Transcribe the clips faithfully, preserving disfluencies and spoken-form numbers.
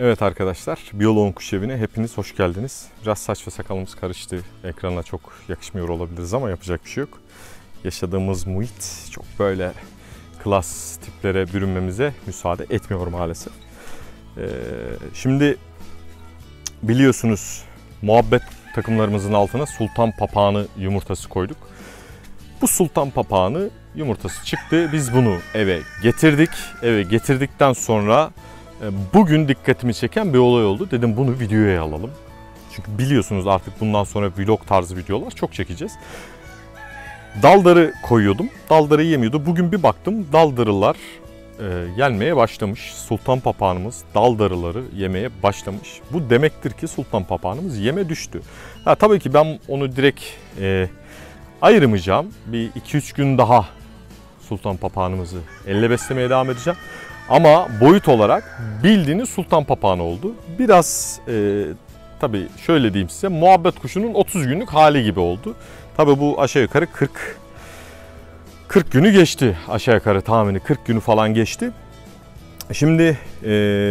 Evet arkadaşlar, Biyoloğun Kuş Evi'ne hepiniz hoş geldiniz. Biraz saç ve sakalımız karıştı. Ekrana çok yakışmıyor olabiliriz ama yapacak bir şey yok. Yaşadığımız muhit çok böyle klas tiplere bürünmemize müsaade etmiyor maalesef. Ee, şimdi biliyorsunuz muhabbet takımlarımızın altına sultan papağanı yumurtası koyduk. Bu sultan papağanı yumurtası çıktı. Biz bunu eve getirdik. Eve getirdikten sonra bugün dikkatimi çeken bir olay oldu. Dedim bunu videoya alalım. Çünkü biliyorsunuz artık bundan sonra vlog tarzı videolar çok çekeceğiz. Daldarı koyuyordum. Daldarı yemiyordu. Bugün bir baktım daldarılar e, gelmeye başlamış. Sultan papağanımız daldarıları yemeye başlamış. Bu demektir ki sultan papağanımız yeme düştü. Ha, tabii ki ben onu direkt e, ayırmayacağım. Bir iki üç gün daha sultan papağanımızı elle beslemeye devam edeceğim. Ama boyut olarak bildiğiniz sultan papağanı oldu. Biraz e, tabii şöyle diyeyim size, muhabbet kuşunun otuz günlük hali gibi oldu. Tabii bu aşağı yukarı kırk kırk günü geçti. Aşağı yukarı tahmini kırk günü falan geçti. Şimdi e,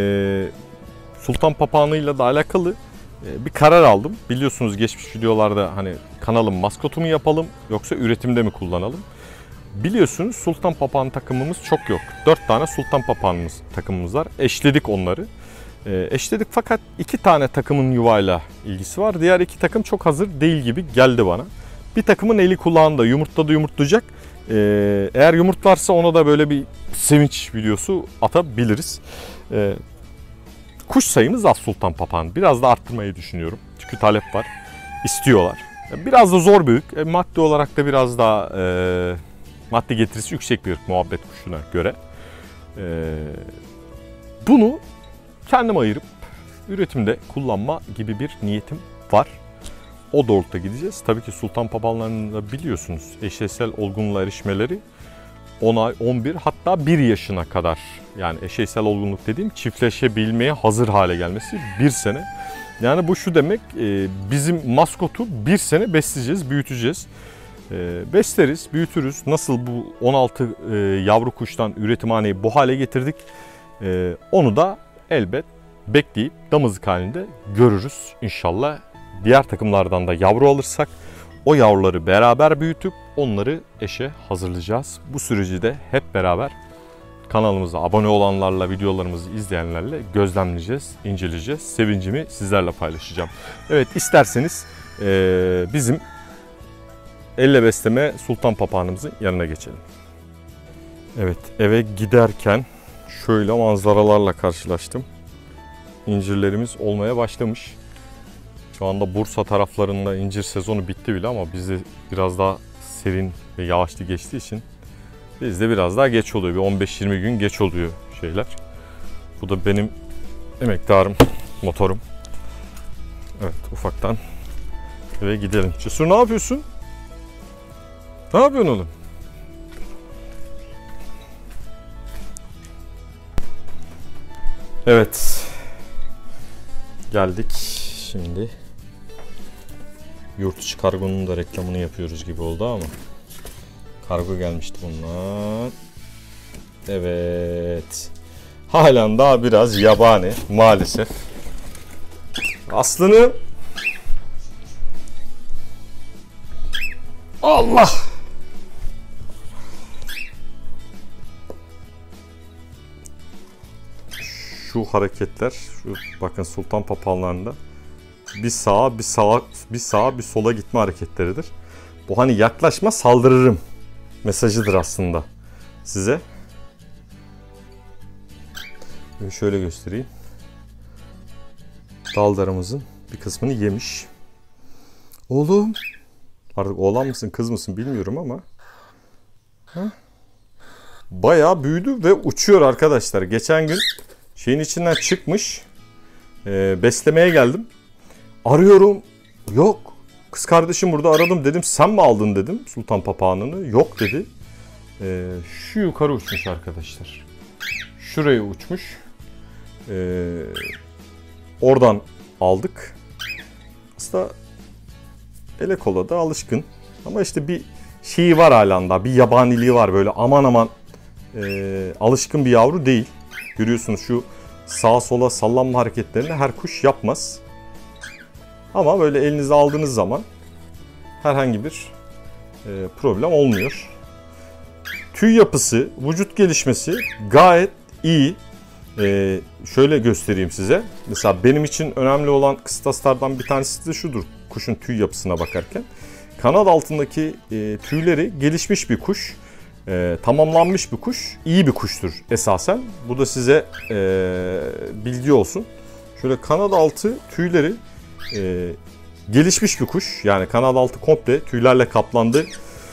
sultan papağanıyla da alakalı e, bir karar aldım. Biliyorsunuz geçmiş videolarda hani kanalın maskotu mu yapalım yoksa üretimde mi kullanalım? Biliyorsunuz sultan papağan takımımız çok yok. dört tane sultan papağanımız takımımız var. Eşledik onları. E, eşledik fakat iki tane takımın yuvayla ilgisi var. Diğer iki takım çok hazır değil gibi geldi bana. Bir takımın eli kulağında yumurtladı yumurtlayacak. E, eğer yumurtlarsa ona da böyle bir sevinç videosu atabiliriz. E, kuş sayımız az sultan papağan. Biraz da arttırmayı düşünüyorum. Çünkü talep var. İstiyorlar. Biraz da zor büyük. E, maddi olarak da biraz daha... E, maddi getirisi yüksek bir muhabbet kuşuna göre. Ee, bunu kendim ayırıp üretimde kullanma gibi bir niyetim var. O doğrultuda gideceğiz. Tabii ki sultan papağanlarını da biliyorsunuz eşeysel olgunluğa erişmeleri on ay, on bir hatta bir yaşına kadar, yani eşeysel olgunluk dediğim çiftleşebilmeye hazır hale gelmesi bir sene. Yani bu şu demek, bizim maskotu bir sene besleyeceğiz, büyüteceğiz. E, besleriz, büyütürüz. Nasıl bu on altı e, yavru kuştan üretimhaneyi bu hale getirdik. E, onu da elbet bekleyip damızlık halinde görürüz inşallah. Diğer takımlardan da yavru alırsak o yavruları beraber büyütüp onları eşe hazırlayacağız. Bu süreci de hep beraber kanalımıza abone olanlarla, videolarımızı izleyenlerle gözlemleyeceğiz, inceleyeceğiz. Sevincimi sizlerle paylaşacağım. Evet, isterseniz e, bizim elle besleme sultan papağanımızın yanına geçelim. Evet, eve giderken şöyle manzaralarla karşılaştım. İncirlerimiz olmaya başlamış. Şu anda Bursa taraflarında incir sezonu bitti bile ama bizde biraz daha serin ve yağışlı geçtiği için bizde biraz daha geç oluyor. Bir on beş yirmi gün geç oluyor şeyler. Bu da benim emektarım, motorum. Evet, ufaktan eve gidelim. Cesur, ne yapıyorsun? Ne yapıyorsun oğlum? Evet. Geldik. Şimdi yurt içi kargonun da reklamını yapıyoruz gibi oldu ama kargo gelmişti bunlar. Evet. Halen daha biraz yabani maalesef. Aslını Allah! Şu hareketler, şu bakın sultan papağanlarında bir sağa bir sağa bir sağa bir sola gitme hareketleridir. Bu hani yaklaşma saldırırım mesajıdır aslında size. Şöyle göstereyim. Daldarımızın bir kısmını yemiş. Oğlum, artık oğlan mısın kız mısın bilmiyorum ama ha? Bayağı büyüdü ve uçuyor arkadaşlar. Geçen gün şeyin içinden çıkmış. E, beslemeye geldim. Arıyorum. Yok. Kız kardeşim burada, aradım, dedim sen mi aldın dedim sultan papağanını. Yok dedi. E, şu yukarı uçmuş arkadaşlar. Şuraya uçmuş. E, oradan aldık. Aslında ele kola da alışkın. Ama işte bir şeyi var halen daha. Bir yabaniliği var böyle, aman aman e, alışkın bir yavru değil. Görüyorsunuz şu sağa sola sallanma hareketlerini her kuş yapmaz. Ama böyle elinize aldığınız zaman herhangi bir e, problem olmuyor. Tüy yapısı, vücut gelişmesi gayet iyi. E, şöyle göstereyim size. Mesela benim için önemli olan kıstaslardan bir tanesi de şudur. Kuşun tüy yapısına bakarken. Kanat altındaki e, tüyleri gelişmiş bir kuş. E, tamamlanmış bir kuş. İyi bir kuştur esasen. Bu da size e, bilgi olsun. Şöyle kanat altı tüyleri e, gelişmiş bir kuş. Yani kanat altı komple tüylerle kaplandı.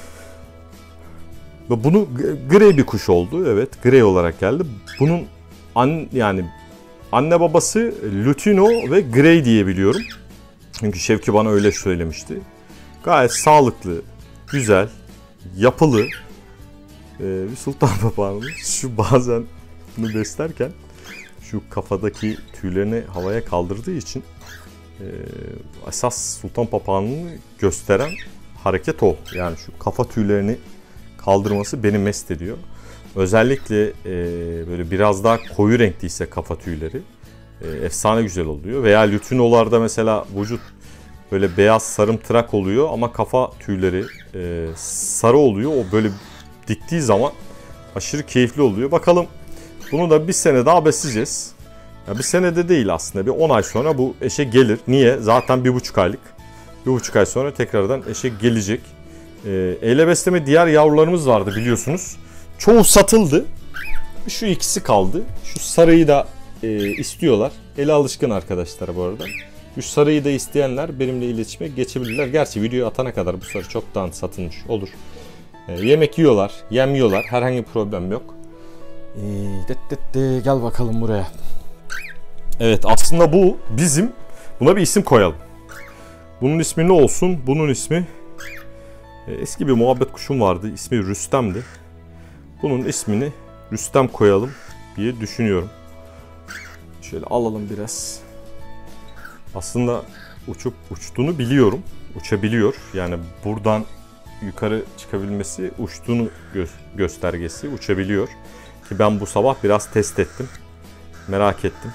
Ve bunu grey bir kuş oldu. Evet, grey olarak geldi. Bunun an, yani anne babası Lutino ve Grey diye biliyorum. Çünkü Şevki bana öyle söylemişti. Gayet sağlıklı, güzel, yapılı ee, bir sultan papağanımız. Şu bazen bunu beslerken şu kafadaki tüylerini havaya kaldırdığı için e, esas sultan papağanını gösteren hareket o. Yani şu kafa tüylerini kaldırması beni mest ediyor. Özellikle e, böyle biraz daha koyu renkliyse kafa tüyleri e, efsane güzel oluyor. Veya lütinolarda mesela vücut böyle beyaz sarımtırak oluyor ama kafa tüyleri e, sarı oluyor. O böyle diktiği zaman aşırı keyifli oluyor. Bakalım bunu da bir sene daha besleyeceğiz. Ya bir senede değil aslında, bir on ay sonra bu eşe gelir. Niye? Zaten bir buçuk aylık. Bir buçuk ay sonra tekrardan eşe gelecek. E, eyle besleme diğer yavrularımız vardı biliyorsunuz. Çoğu satıldı. Şu ikisi kaldı. Şu sarıyı da e, istiyorlar. Ele alışkın arkadaşlar bu arada. Şu sarıyı da isteyenler benimle iletişime geçebilirler. Gerçi videoyu atana kadar bu sarı çoktan satılmış olur. E, yemek yiyorlar, yem yiyorlar. Herhangi bir problem yok. E, de, de, de, gel bakalım buraya. Evet, aslında bu bizim. Buna bir isim koyalım. Bunun ismi ne olsun? Bunun ismi e, eski bir muhabbet kuşum vardı. İsmi Rüstem'di. Bunun ismini Rüstem koyalım diye düşünüyorum. Şöyle alalım biraz. Aslında uçup uçtuğunu biliyorum. Uçabiliyor. Yani buradan yukarı çıkabilmesi uçtuğunu gö- göstergesi. Uçabiliyor. Ki ben bu sabah biraz test ettim. Merak ettim.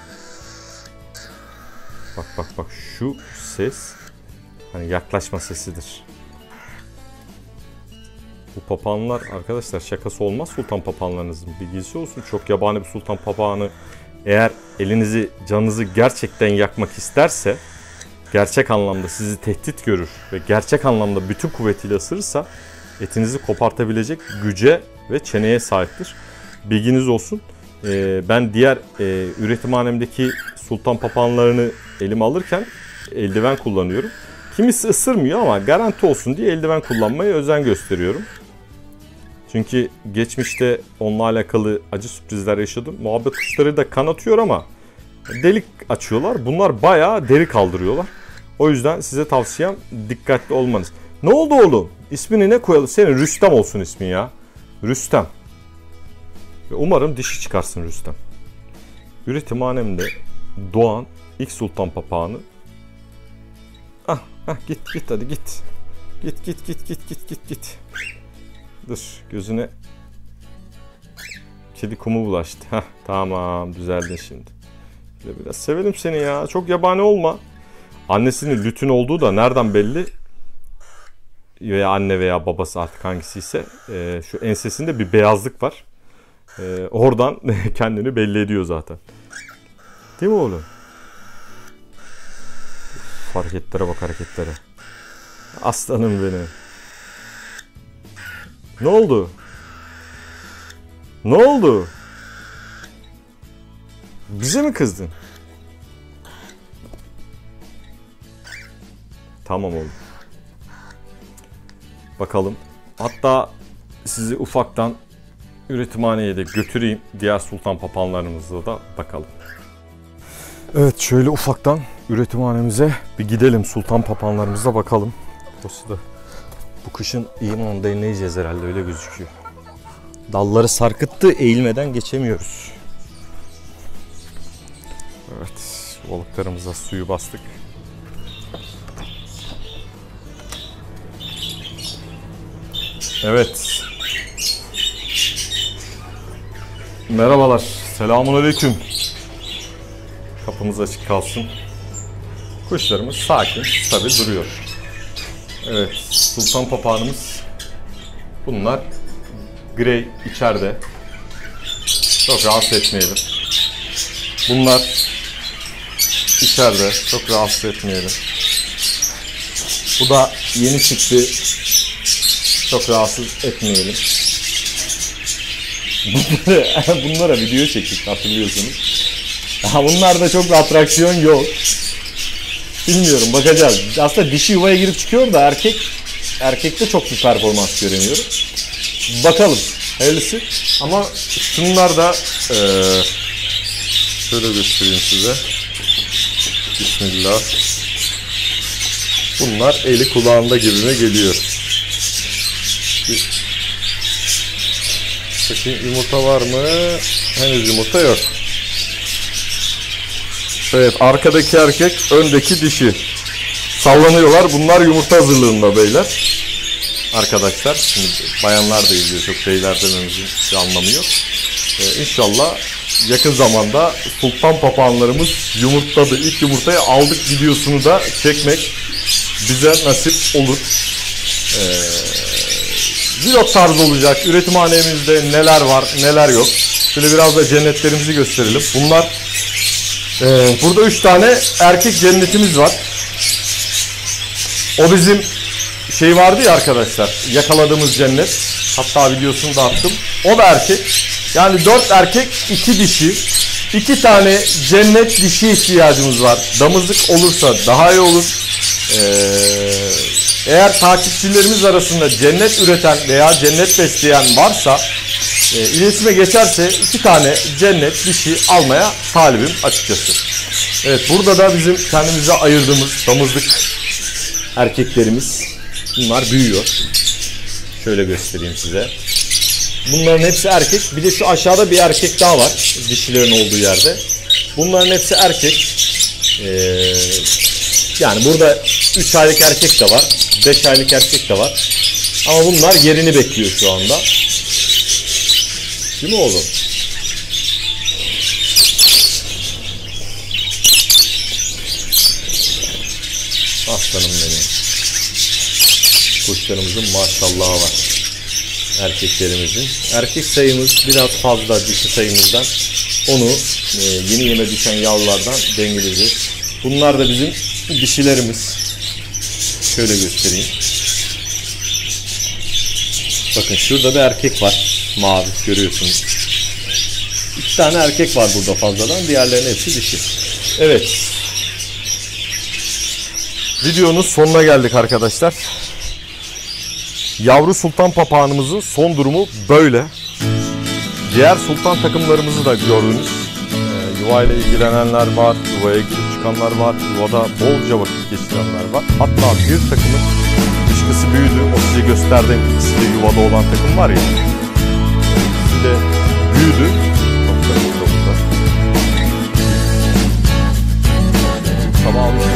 Bak bak bak şu ses hani yaklaşma sesidir. Bu papağanlar arkadaşlar şakası olmaz, sultan papağanlarınızın bilgisi olsun. Çok yabani bir sultan papağanı eğer elinizi, canınızı gerçekten yakmak isterse, gerçek anlamda sizi tehdit görür ve gerçek anlamda bütün kuvvetiyle ısırırsa etinizi kopartabilecek güce ve çeneye sahiptir. Bilginiz olsun. Ee, ben diğer e, üretimhanemdeki sultan papağanlarını elime alırken eldiven kullanıyorum. Kimisi ısırmıyor ama garanti olsun diye eldiven kullanmaya özen gösteriyorum. Çünkü geçmişte onunla alakalı acı sürprizler yaşadım. Muhabbet kuşları da kan atıyor ama delik açıyorlar. Bunlar bayağı deri kaldırıyorlar. O yüzden size tavsiyem dikkatli olmanız. Ne oldu oğlum? İsmini ne koyalım? Senin Rüstem olsun ismin ya. Rüstem. Umarım dişi çıkarsın Rüstem. Üretimhanemde doğan ilk sultan papağanı. Ah, ah git git hadi git. Git git git git git git git. Dur, gözüne kedi kumu bulaştı. Heh, tamam, düzeldin şimdi. Şöyle biraz sevelim seni ya. Çok yabani olma. Annesinin lütün olduğu da nereden belli? Veya anne veya babası artık hangisiyse. Ee, şu ensesinde bir beyazlık var. Ee, oradan kendini belli ediyor zaten. Değil mi oğlum? Hareketlere bak, hareketlere. Aslanım benim. Ne oldu? Ne oldu? Bize mi kızdın? Tamam oğlum. Bakalım. Hatta sizi ufaktan üretimhaneye de götüreyim. Diğer sultan papağanlarımızla da bakalım. Evet, şöyle ufaktan üretimhanemize bir gidelim. Sultan papağanlarımıza bakalım. Burası da bu kışın imanında inleyeceğiz herhalde, öyle gözüküyor. Dalları sarkıttı, eğilmeden geçemiyoruz. Evet, balıklarımıza suyu bastık. Evet. Merhabalar, selamünaleyküm. Kapımız açık kalsın. Kuşlarımız sakin, stabil duruyor. Evet, sultan papağanımız. Bunlar grey içeride. Çok rahatsız etmeyelim. Bunlar içeride. Çok rahatsız etmeyelim. Bu da yeni çıktı. Çok rahatsız etmeyelim. Bunlara, bunlara video çektik, hatırlıyorsunuz. Bunlarda çok bir atraksiyon yok. Bilmiyorum, bakacağız. Aslında dişi yuvaya girip çıkıyor da erkek erkekte çok bir performans göremiyorum. Bakalım. Hayırlısı. Ama şunlar da ee, şöyle göstereyim size. Bismillah. Bunlar eli kulağında gibime geliyor. Bakayım, yumurta var mı? Henüz yumurta yok. Evet, arkadaki erkek, öndeki dişi. Sallanıyorlar. Bunlar yumurta hazırlığında beyler. Arkadaşlar, şimdi bayanlar da izliyor. Çok beyler dememizin bir anlamı yok. Ee, İnşallah yakın zamanda sultan papağanlarımız yumurtladı. İlk yumurtayı aldık videosunu da çekmek bize nasip olur. Ee, vlog tarzı olacak. Üretimhanemizde neler var, neler yok. Şöyle biraz da cennetlerimizi gösterelim. Bunlar e, burada üç tane erkek cennetimiz var. O bizim şey vardı ya arkadaşlar, yakaladığımız cennet. Hatta videosunu da attım. O da erkek. Yani dört erkek, iki dişi. iki tane cennet dişi ihtiyacımız var. Damızlık olursa daha iyi olur. Ee, eğer takipçilerimiz arasında cennet üreten veya cennet besleyen varsa e, iletişime geçerse iki tane cennet dişi almaya talibim açıkçası. Evet, burada da bizim kendimize ayırdığımız damızlık erkeklerimiz. Bunlar büyüyor. Şöyle göstereyim size. Bunların hepsi erkek. Bir de şu aşağıda bir erkek daha var. Dişilerin olduğu yerde. Bunların hepsi erkek. Ee, yani burada üç aylık erkek de var. beş aylık erkek de var. Ama bunlar yerini bekliyor şu anda. Değil mi oğlum? Aslanım benim. Kuşlarımızın maşallahı var. Erkeklerimizin. Erkek sayımız biraz fazla dişi sayımızdan. Onu e, yeni yeme düşen yavrulardan dengeleyeceğiz. Bunlar da bizim dişilerimiz. Şöyle göstereyim. Bakın şurada bir erkek var. Mavi görüyorsunuz. İki tane erkek var burada fazladan. Diğerlerinin hepsi dişi. Evet. Videonun sonuna geldik arkadaşlar. Yavru sultan papağanımızın son durumu böyle. Diğer sultan takımlarımızı da gördünüz. Ee, yuvayla ilgilenenler var, yuvaya girip çıkanlar var, yuvada bolca vakit geçirenler var. Hatta bir takımın dışkısı büyüdü. O size gösterdiğim ikisi de yuvada olan takım var ya. İkisi de büyüdü. Sabah almış.